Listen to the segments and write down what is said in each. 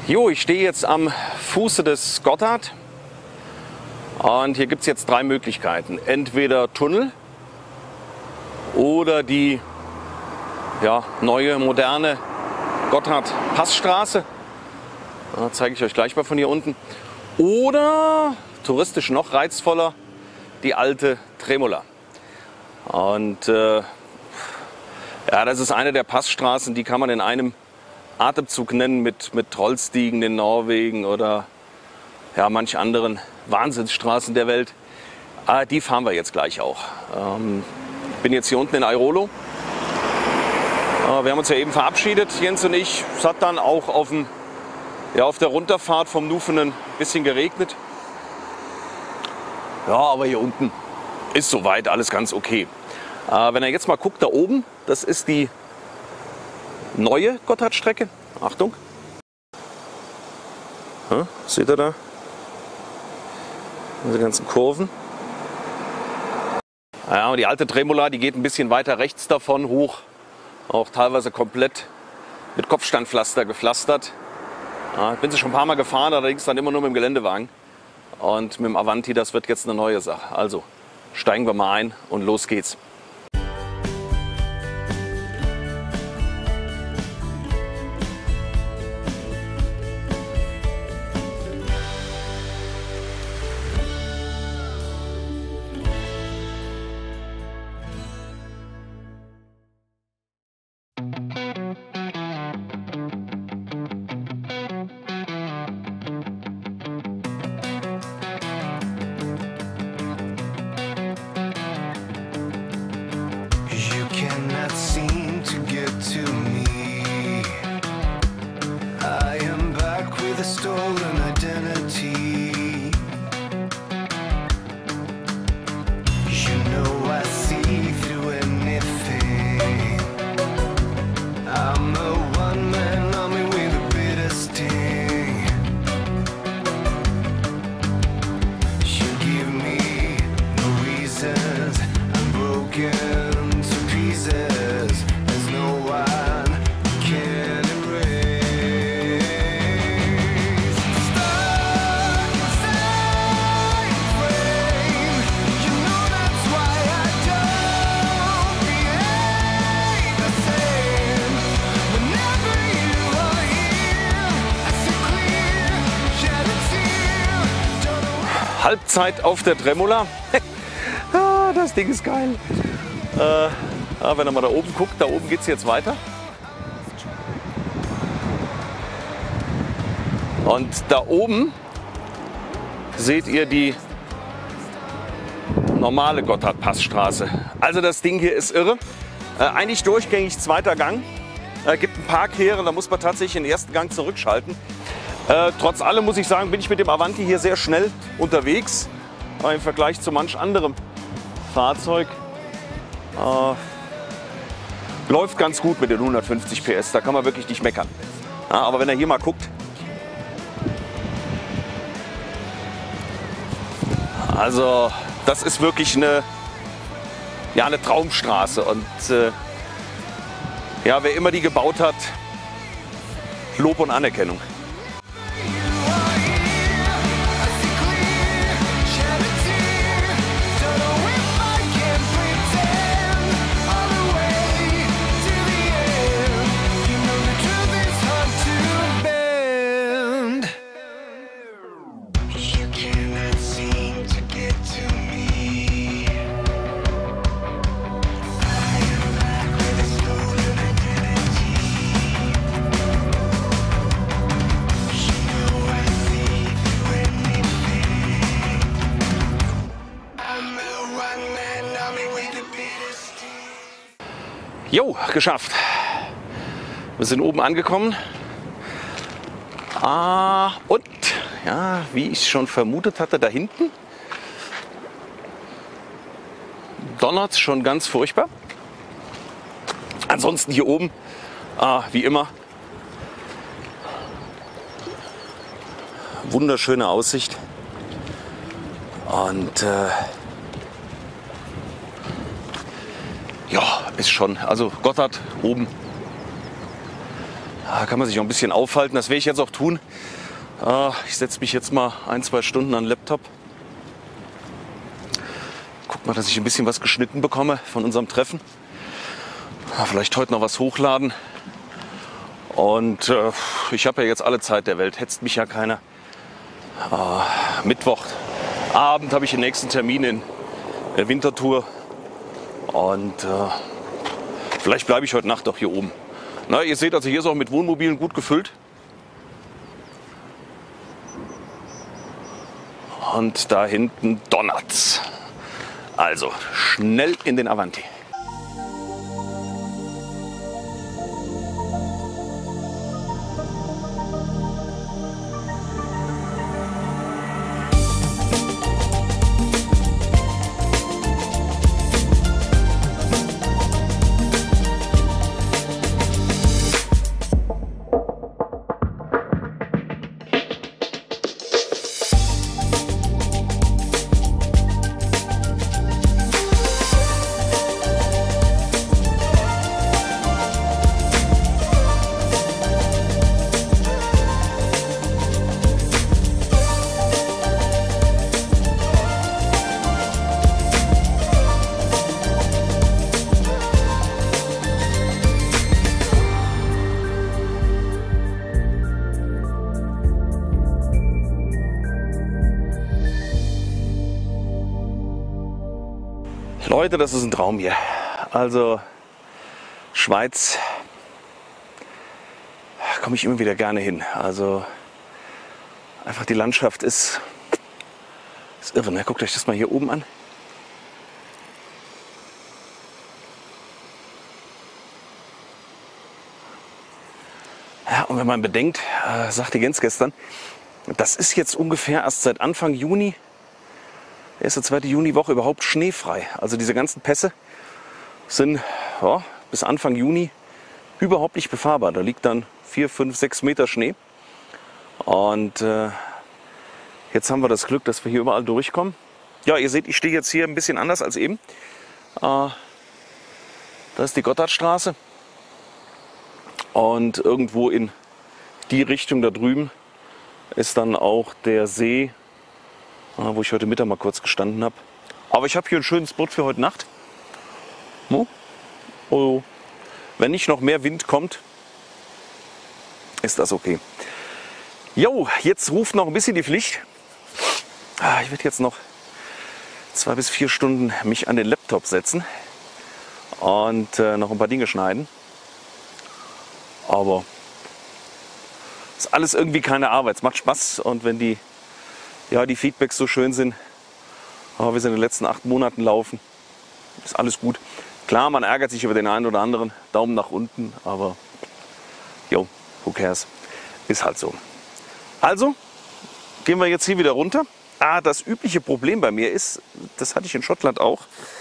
Jo, ich stehe jetzt am Fuße des Gotthard und hier gibt es jetzt drei Möglichkeiten. Entweder Tunnel oder die neue, moderne Gotthard-Passstraße. Zeige ich euch gleich mal von hier unten. Oder, touristisch noch reizvoller, die alte Tremula. Und das ist eine der Passstraßen, die kann man in einem Atemzug nennen mit Trollstigen in Norwegen oder manch anderen Wahnsinnsstraßen der Welt. Die fahren wir jetzt gleich auch. Ich bin jetzt hier unten in Airolo. Wir haben uns ja eben verabschiedet, Jens und ich. Es hat dann auch auf der Runterfahrt vom Nufenen ein bisschen geregnet. Ja, aber hier unten ist soweit alles ganz okay. Wenn ihr jetzt mal guckt, da oben, das ist die neue Gotthardstrecke. Achtung. Seht ihr da? Diese ganzen Kurven. Ja, und die alte Tremula, die geht ein bisschen weiter rechts davon hoch. Auch teilweise komplett mit Kopfsteinpflaster gepflastert. Ich bin sie schon ein paar Mal gefahren, allerdings dann immer nur mit dem Geländewagen. Und mit dem Avanti, das wird jetzt eine neue Sache. Also steigen wir mal ein und los geht's. Halbzeit auf der Tremula. Das Ding ist geil. Wenn ihr mal da oben guckt, da oben geht es jetzt weiter. Und da oben seht ihr die normale Gotthard-Passstraße. Also das Ding hier ist irre. Eigentlich durchgängig zweiter Gang. Gibt ein paar Kehren, da muss man tatsächlich den ersten Gang zurückschalten. Trotz allem muss ich sagen, bin ich mit dem Avanti hier sehr schnell unterwegs. Im Vergleich zu manch anderem Fahrzeug. Läuft ganz gut mit den 150 PS, da kann man wirklich nicht meckern. Aber wenn ihr hier mal guckt, also das ist wirklich eine Traumstraße. Und wer immer die gebaut hat, Lob und Anerkennung. Jo, geschafft. Wir sind oben angekommen. Und wie ich schon vermutet hatte, da hinten donnert es schon ganz furchtbar. Ansonsten hier oben, wie immer, wunderschöne Aussicht. Und ja, ist schon, also Gotthard oben. Da kann man sich auch ein bisschen aufhalten. Das werde ich jetzt auch tun. Ich setze mich jetzt mal 1-2 Stunden an den Laptop. Guck mal, dass ich ein bisschen was geschnitten bekomme von unserem Treffen. Vielleicht heute noch was hochladen. Und ich habe ja jetzt alle Zeit der Welt. Hetzt mich ja keiner. Mittwochabend habe ich den nächsten Termin in der Winterthur. Und vielleicht bleibe ich heute Nacht auch hier oben. Na, ihr seht also, hier ist auch mit Wohnmobilen gut gefüllt. Und da hinten donnert's. Also schnell in den Avanti. Leute, das ist ein Traum hier. Also Schweiz komme ich immer wieder gerne hin. Also einfach die Landschaft ist irre. Ne? Guckt euch das mal hier oben an. Ja, und wenn man bedenkt, sagte Jens gestern, das ist jetzt ungefähr erst seit Anfang Juni, erste, zweite Juniwoche überhaupt schneefrei. Also diese ganzen Pässe sind bis Anfang Juni überhaupt nicht befahrbar. Da liegt dann 4, 5, 6 Meter Schnee. Und jetzt haben wir das Glück, dass wir hier überall durchkommen. Ja, ihr seht, ich stehe jetzt hier ein bisschen anders als eben. Das ist die Gotthardstraße. Und irgendwo in die Richtung da drüben ist dann auch der See, wo ich heute Mittag mal kurz gestanden habe. Aber ich habe hier einen schönen Spot für heute Nacht. Oh. Wenn nicht noch mehr Wind kommt, ist das okay. Jo, jetzt ruft noch ein bisschen die Pflicht. Ich werde jetzt noch 2 bis 4 Stunden mich an den Laptop setzen und noch ein paar Dinge schneiden. Aber ist alles irgendwie keine Arbeit. Es macht Spaß, und wenn die Feedbacks so schön sind, wie sie in den letzten 8 Monaten laufen, ist alles gut. Klar, man ärgert sich über den einen oder anderen, Daumen nach unten, aber who cares, ist halt so. Also, gehen wir jetzt hier wieder runter. Das übliche Problem bei mir ist, das hatte ich in Schottland auch,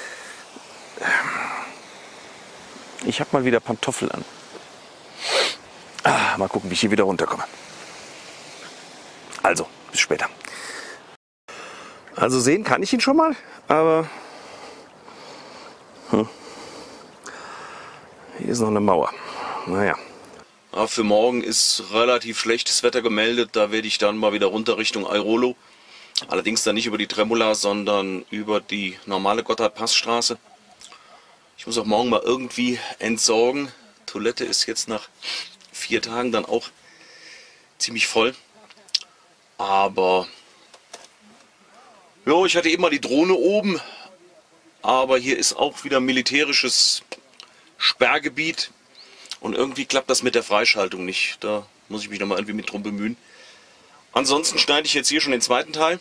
ich habe mal wieder Pantoffeln an. Mal gucken, wie ich hier wieder runterkomme. Also, bis später. Also sehen kann ich ihn schon mal, aber hier ist noch eine Mauer. Naja. Für morgen ist relativ schlechtes Wetter gemeldet. Da werde ich dann mal wieder runter Richtung Airolo. Allerdings dann nicht über die Tremola, sondern über die normale Gotthard-Passstraße. Ich muss auch morgen mal irgendwie entsorgen. Toilette ist jetzt nach 4 Tagen dann auch ziemlich voll. Aber ich hatte eben mal die Drohne oben. Aber hier ist auch wieder militärisches Sperrgebiet. Und irgendwie klappt das mit der Freischaltung nicht. Da muss ich mich nochmal irgendwie mit drum bemühen. Ansonsten schneide ich jetzt hier schon den zweiten Teil.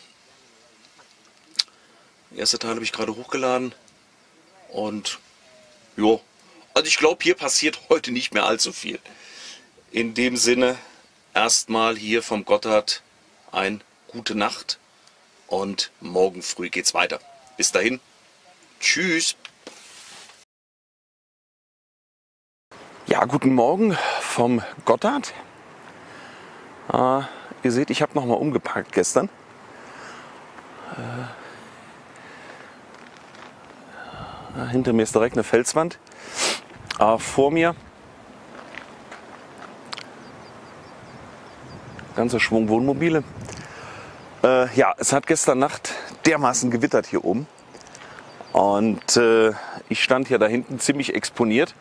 Den ersten Teil habe ich gerade hochgeladen. Und also ich glaube, hier passiert heute nicht mehr allzu viel. In dem Sinne, erstmal hier vom Gotthard eine gute Nacht. Und morgen früh geht's weiter. Bis dahin. Tschüss. Ja, guten Morgen vom Gotthard. Ihr seht, ich habe nochmal umgeparkt gestern. Hinter mir ist direkt eine Felswand. Vor mir ganzer Schwung Wohnmobile. Ja, es hat gestern Nacht dermaßen gewittert hier oben. Und ich stand hier da hinten ziemlich exponiert.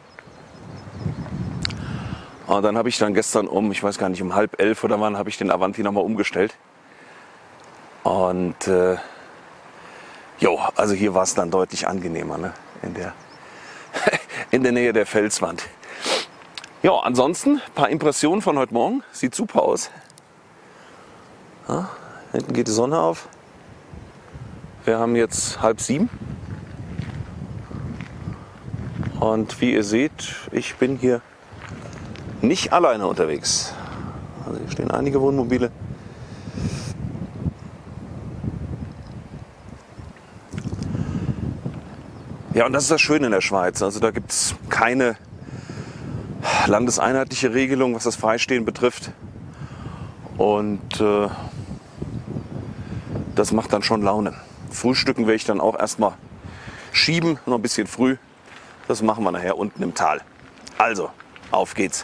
Und dann habe ich dann gestern ich weiß gar nicht, um 10:30 oder wann, habe ich den Avanti nochmal umgestellt. Und also hier war es dann deutlich angenehmer, ne? In der Nähe der Felswand. Ja, ansonsten ein paar Impressionen von heute Morgen. Sieht super aus. Ja, hinten geht die Sonne auf. Wir haben jetzt 6:30. Und wie ihr seht, ich bin hier nicht alleine unterwegs. Also hier stehen einige Wohnmobile. Ja, und das ist das Schöne in der Schweiz. Also da gibt es keine landeseinheitliche Regelung, was das Freistehen betrifft. Und das macht dann schon Laune. Frühstücken werde ich dann auch erstmal schieben, noch ein bisschen früh. Das machen wir nachher unten im Tal. Also, auf geht's.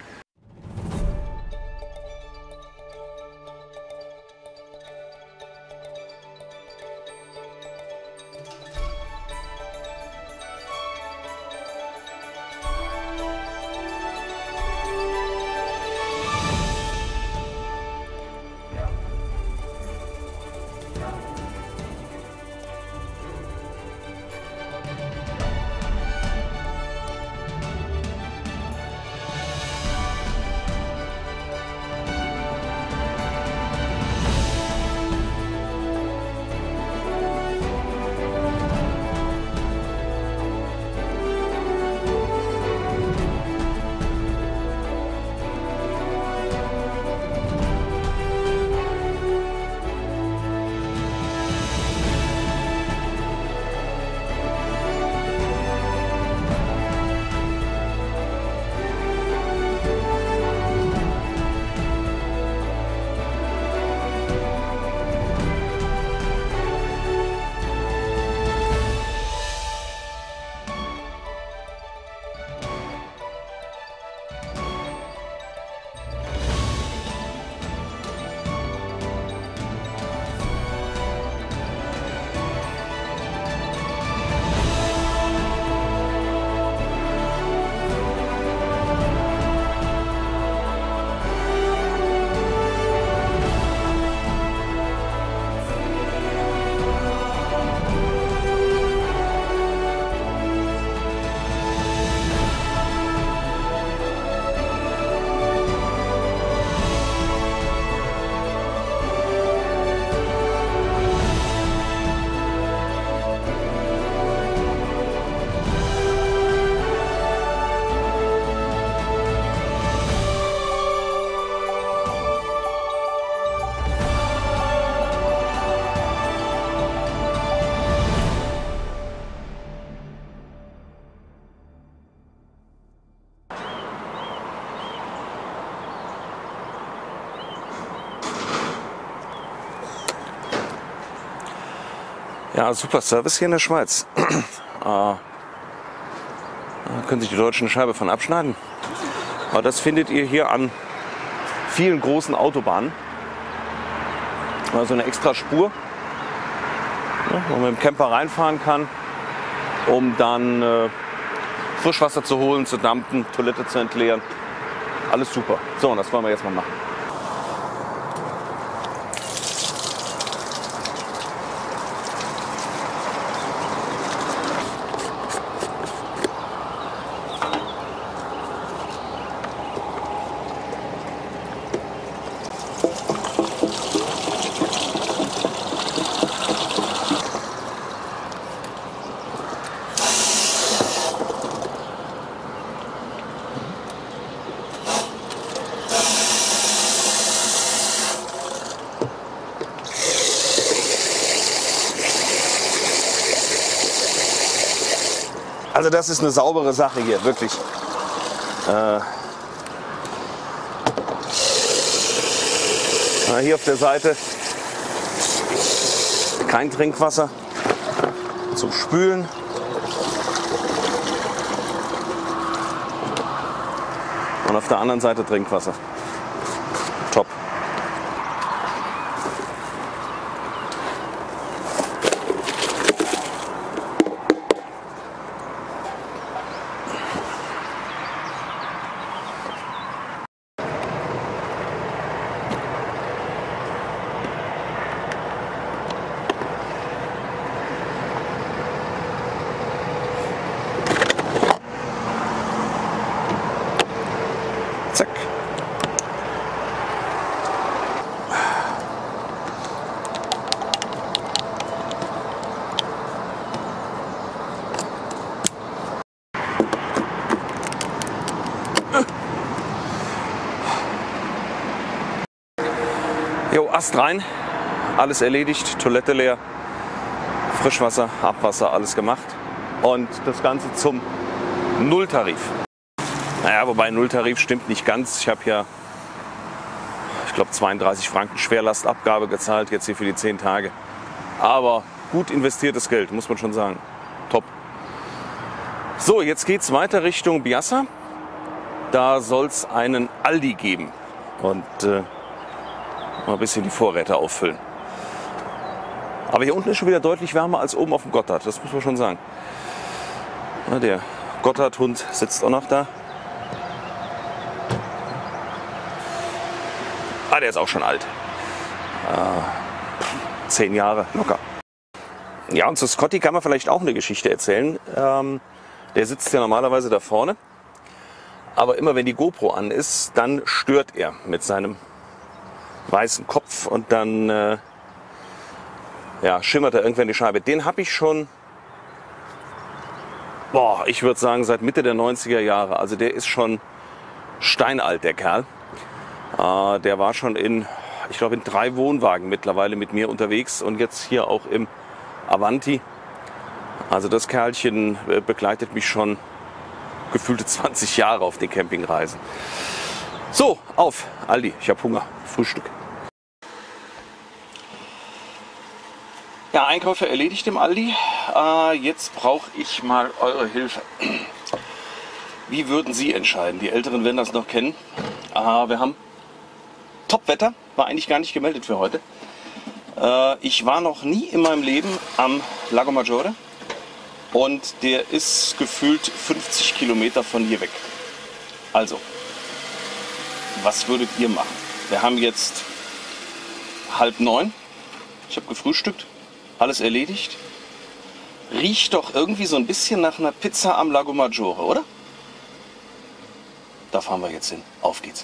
Ja, super Service hier in der Schweiz. Da können sich die Deutschen eine Scheibe von abschneiden. Aber das findet ihr hier an vielen großen Autobahnen. Also eine extra Spur, wo man mit dem Camper reinfahren kann, um dann Frischwasser zu holen, zu dumpen, Toilette zu entleeren. Alles super. So, und das wollen wir jetzt mal machen. Also das ist eine saubere Sache hier, wirklich. Hier auf der Seite kein Trinkwasser zum Spülen. Und auf der anderen Seite Trinkwasser. Top. Jo, Ast rein, alles erledigt, Toilette leer, Frischwasser, Abwasser, alles gemacht. Und das Ganze zum Nulltarif. Naja, wobei Nulltarif stimmt nicht ganz. Ich habe ja, ich glaube, 32 Franken Schwerlastabgabe gezahlt, jetzt hier für die 10 Tage. Aber gut investiertes Geld, muss man schon sagen. Top. So, jetzt geht es weiter Richtung Biassa. Da soll es einen Aldi geben. Und mal ein bisschen die Vorräte auffüllen. Aber hier unten ist schon wieder deutlich wärmer als oben auf dem Gotthard. Das muss man schon sagen. Ja, der Gotthardhund sitzt auch noch da. Ah, der ist auch schon alt. 10 Jahre locker. Ja, und zu Scotty kann man vielleicht auch eine Geschichte erzählen. Der sitzt ja normalerweise da vorne. Aber immer wenn die GoPro an ist, dann stört er mit seinem weißen Kopf und dann ja, schimmert er irgendwann die Scheibe. Den habe ich schon, ich würde sagen, seit Mitte der 90er Jahre. Also der ist schon steinalt, der Kerl. Der war schon ich glaube, in 3 Wohnwagen mittlerweile mit mir unterwegs und jetzt hier auch im Avanti. Also das Kerlchen begleitet mich schon gefühlte 20 Jahre auf den Campingreisen. So, auf Aldi, ich habe Hunger, Frühstück. Ja, Einkäufe erledigt im Aldi. Jetzt brauche ich mal eure Hilfe. Wie würden Sie entscheiden? Die Älteren werden das noch kennen. Wir haben Top-Wetter, war eigentlich gar nicht gemeldet für heute. Ich war noch nie in meinem Leben am Lago Maggiore und der ist gefühlt 50 Kilometer von hier weg. Also, was würdet ihr machen? Wir haben jetzt 8:30. Ich habe gefrühstückt, alles erledigt. Riecht doch irgendwie so ein bisschen nach einer Pizza am Lago Maggiore, oder? Da fahren wir jetzt hin. Auf geht's.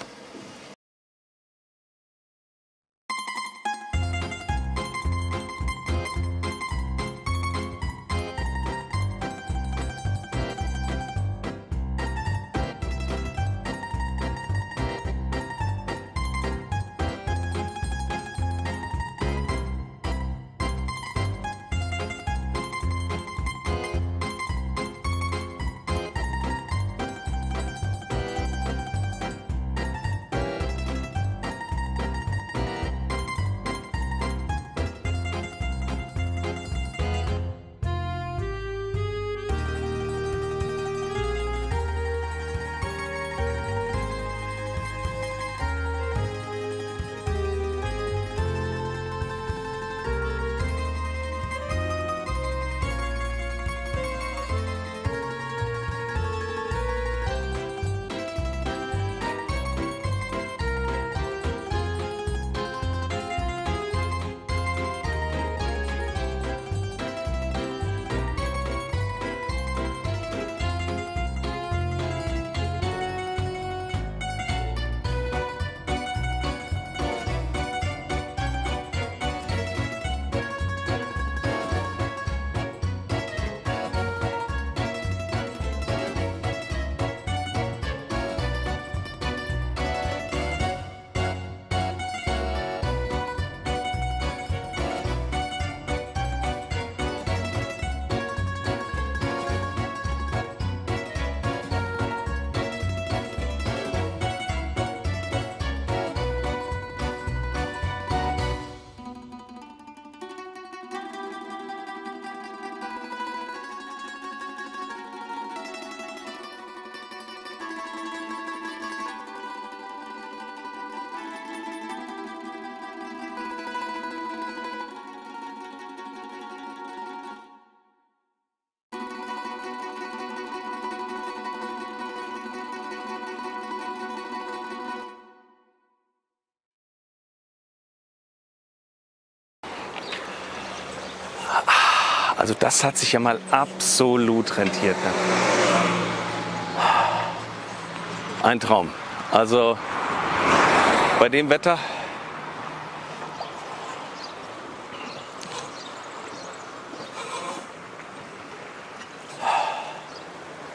Also das hat sich ja mal absolut rentiert. Ne? Ein Traum. Also bei dem Wetter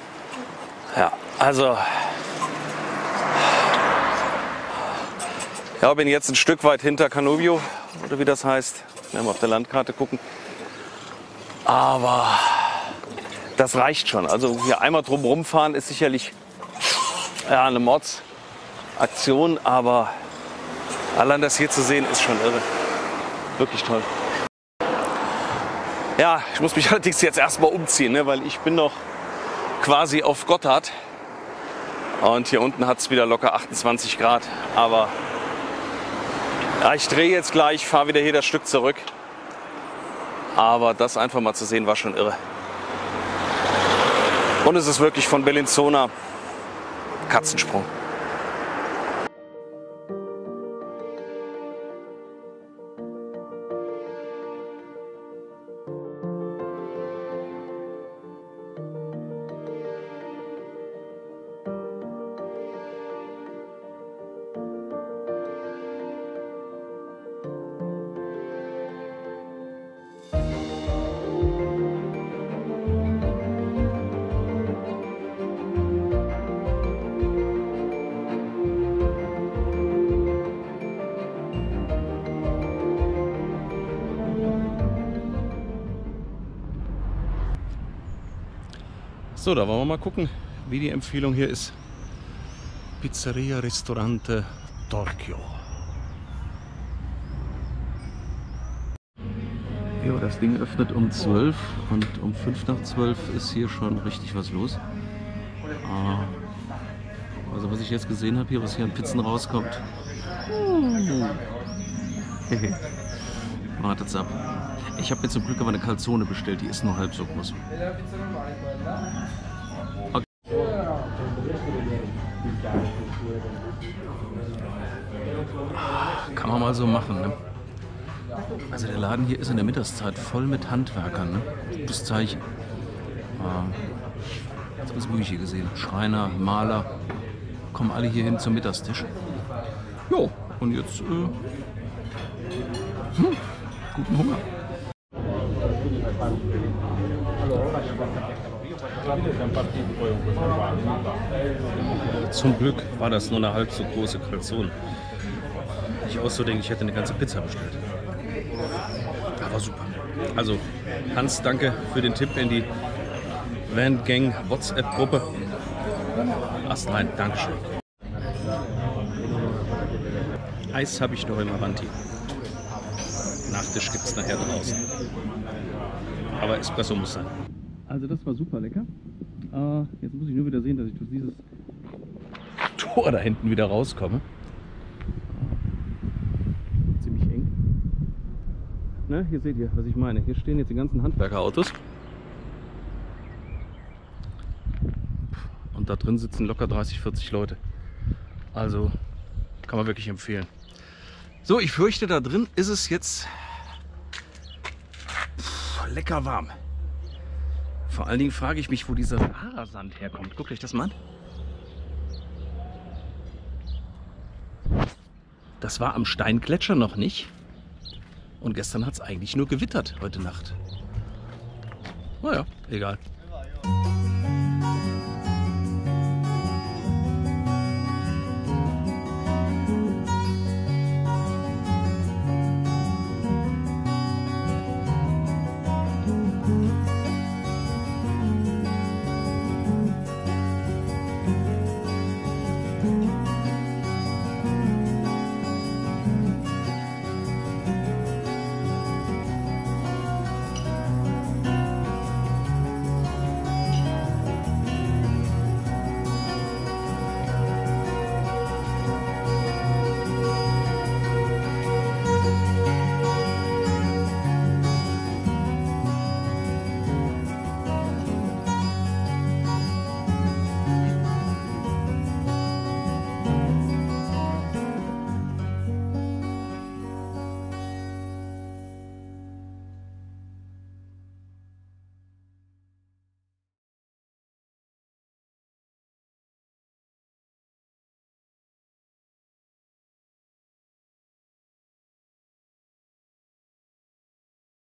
ja, also Ja, bin jetzt ein Stück weit hinter Cannobio, oder wie das heißt. Wenn wir auf der Landkarte gucken. Aber das reicht schon. Also hier einmal drumherum fahren ist sicherlich ja, eine Mordsaktion, aber allein das hier zu sehen ist schon irre. Wirklich toll. Ja, ich muss mich allerdings jetzt erstmal umziehen, ne, weil ich bin noch quasi auf Gotthard. Und hier unten hat es wieder locker 28 Grad. Aber ja, ich drehe jetzt gleich, fahre wieder hier das Stück zurück. Aber das einfach mal zu sehen, war schon irre. Und es ist wirklich von Bellinzona Katzensprung. So, da wollen wir mal gucken, wie die Empfehlung hier ist. Pizzeria Ristorante Torchio. Ja, das Ding öffnet um 12 und um 5 nach 12 ist hier schon richtig was los. Also was ich jetzt gesehen habe hier, was hier an Pizzen rauskommt. Wartet's ab. Ich habe mir zum Glück aber eine Calzone bestellt, die ist nur halb so groß. Okay. Kann man mal so machen, ne? Also der Laden hier ist in der Mittagszeit voll mit Handwerkern, ne? Gutes Zeichen. Das habe ich hier gesehen. Schreiner, Maler, kommen alle hier hin zum Mittagstisch. Jo, und jetzt guten Hunger. Zum Glück war das nur eine halb so große Calzone. Ich auch so denke, ich hätte eine ganze Pizza bestellt. Aber super. Also Hans, danke für den Tipp in die Van Gang WhatsApp-Gruppe. Astrein, Dankeschön. Eis habe ich noch im Avanti. Nachtisch gibt es nachher draußen. Aber Espresso muss sein. Also das war super lecker. Jetzt muss ich nur wieder sehen, dass ich durch dieses Tor da hinten wieder rauskomme. Ziemlich eng. Ne, hier seht ihr, was ich meine. Hier stehen jetzt die ganzen Handwerkerautos. Und da drin sitzen locker 30, 40 Leute. Also kann man wirklich empfehlen. So, ich fürchte, da drin ist es jetzt lecker warm. Vor allen Dingen frage ich mich, wo dieser Sahara-Sand herkommt. Guckt euch das mal an. Das war am Steingletscher noch nicht. Und gestern hat es eigentlich nur gewittert, heute Nacht. Naja, egal.